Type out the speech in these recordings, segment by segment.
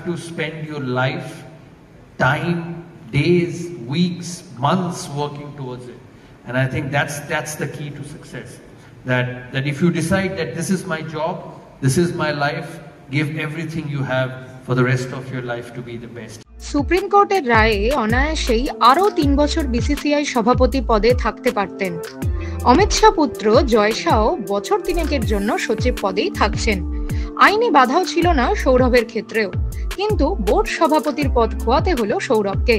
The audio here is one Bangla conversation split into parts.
to spend your life, time, days, weeks, months working towards it. And I think that's the key to success. That if you decide that this is my job, this is my life, give everything you have for the rest of your life to be the best. Supreme কোর্টের রায়ে অনায়াসেই আরও ৩ বছর বিসিসিআই সভাপতি পদে থাকতে পারতেন। অমিত শাহ পুত্র জয় শাহ বছর ৩ জন্য সচিব পদেই থাকছেন। আইনি বাধাও ছিল না সৌরভের ক্ষেত্রেও, কিন্তু বোর্ড সভাপতির পদ খোয়াতে হলো সৌরভকে।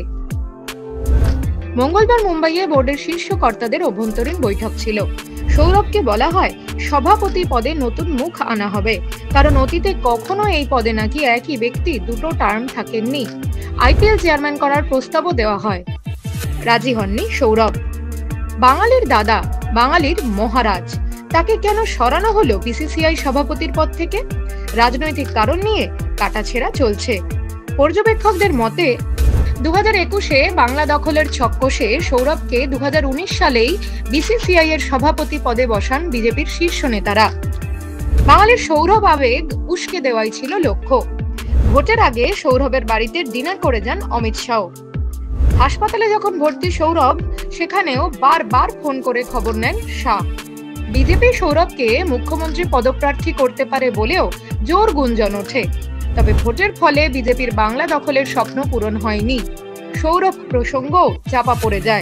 মঙ্গলবার মুম্বাইয়ে বোর্ডের শীর্ষ কর্তাদের অভ্যন্তরীণ বৈঠক ছিল। সৌরভকে বলা হয় সভাপতি পদে নতুন মুখ আনা হবে, কারণ অতীতে কখনো এই পদে নাকি একই ব্যক্তি দুটো টার্ম থাকেননি। আইপিএল চেয়ারম্যান করার প্রস্তাবও দেওয়া হয়, রাজি হননি সৌরভ। বাঙালির দাদা, বাঙালির মহারাজ, তাকে কেন সরানো হলো বিসিসিআই সভাপতির পদ থেকে? রাজনৈতিক কারণ নিয়ে কাটাছেঁড়া চলছে। পর্যবেক্ষকদের মতে 2021-এ বাংলা দখলের ছক্কশে সৌরভকে 2019 সালেই বিসিসিআই এর সভাপতি পদে বসান বিজেপির শীর্ষ নেতারা। বাঙালির সৌরভ আবেগ উস্কে দেওয়াই ছিল লক্ষ্য। ভোটের আগে সৌরভের বাড়িতে ডিনার করে যান অমিত শাহ। হাসপাতালে যখন ভর্তি সৌরভ, সেখানেও বারবার ফোন করে খবর নেন শাহ। বিজেপি সৌরভকে মুখ্যমন্ত্রী পদপ্রার্থী করতে পারে বলেও জোর গুঞ্জন ওঠে। তবে ভোটের ফলে বিজেপির বাংলা দখলের স্বপ্ন পূরণ হয়নি। সৌরভ প্রসঙ্গ চাপা পড়ে যায়।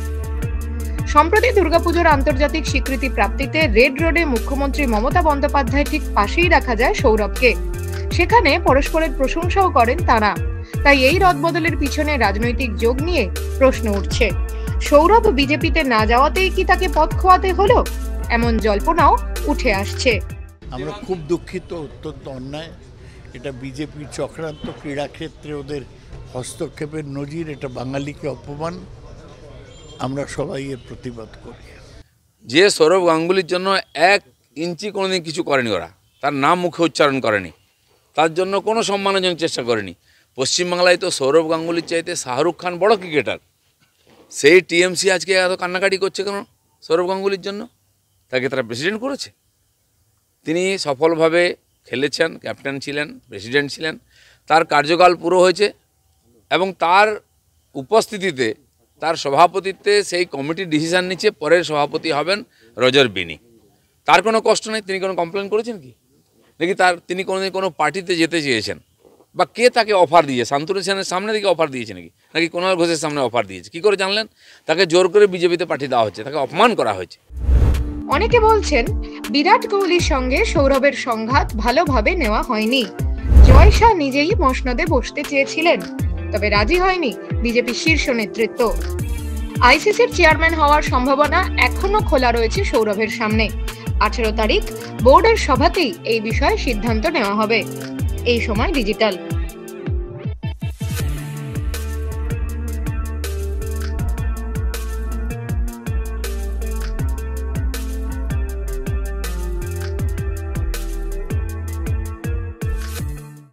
সম্প্রতি দুর্গাপুজোর আন্তর্জাতিক স্বীকৃতি প্রাপ্তিতে রেড রোডে মুখ্যমন্ত্রী মমতা বন্দ্যোপাধ্যায় ঠিক পাশেই রাখা যায় সৌরভকে। সেখানে পরস্পরের প্রশংসাও করেন তারা। তাই এই রদবদলের পিছনে রাজনৈতিক যোগ নিয়ে প্রশ্ন উঠছে। সৌরভ বিজেপিতে না যাওয়াতেই কি তাকে পদ খোয়াতে হলো, এমন জল্পনাও উঠে আসছে। আমরা খুব দুঃখিত, অত্যন্ত অন্যায়। এটা বিজেপির চক্রান্ত, ক্রীড়াক্ষেত্রে ওদের হস্তক্ষেপের নজির, এটা বাঙালিকে অপমান। আমরা সবাই এর প্রতিবাদ করি। যে সৌরভ গাঙ্গুলির জন্য 1 ইঞ্চি কোনোদিন কিছু করেনি, ওরা তার নাম মুখে উচ্চারণ করেনি, তার জন্য কোনো সম্মানের জন্য চেষ্টা করেনি। পশ্চিমবাংলায় তো সৌরভ গাঙ্গুলির চাইতে শাহরুখ খান বড় ক্রিকেটার। সেই টিএমসি আজকে এত কান্নাকাটি করছে কেন সৌরভ গাঙ্গুলির জন্য? তাকে তারা প্রেসিডেন্ট করেছে, তিনি সফলভাবে খেলেছেন, ক্যাপ্টেন ছিলেন, প্রেসিডেন্ট ছিলেন, তার কার্যকাল পুরো হয়েছে এবং তার উপস্থিতিতে, তার সভাপতিত্বে সেই কমিটি ডিসিশন নিচ্ছে পরের সভাপতি হবেন রজার বিনি। তার কোনো কষ্ট নেই, তিনি কোনো কমপ্লেন করেছেন কি? নাকি তিনি কোনোদিন কোনো পার্টিতে যেতে চেয়েছেন? বা কে তাকে অফার দিয়েছে? শান্তনু সেনের সামনে থেকে অফার দিয়েছে নাকি কুণাল ঘোষের সামনে অফার দিয়েছে? কি করে জানলেন? তাকে জোর করে বিজেপিতে পাঠিয়ে দেওয়া হচ্ছে, তাকে অপমান করা হয়েছে। অনেকে বলছেন বিরাট কোহলির সঙ্গে সৌরভের সংঘাত ভালোভাবে নেওয়া হয়নি। জয় শাহ নিজেই মসনদে বসতে চেয়েছিলেন, তবে রাজি হয়নি বিজেপির শীর্ষ নেতৃত্ব। আইসিসির চেয়ারম্যান হওয়ার সম্ভাবনা এখনো খোলা রয়েছে সৌরভের সামনে। 18 তারিখ বোর্ডের সভাতেই এই বিষয়ে সিদ্ধান্ত নেওয়া হবে। এই সময় ডিজিটাল।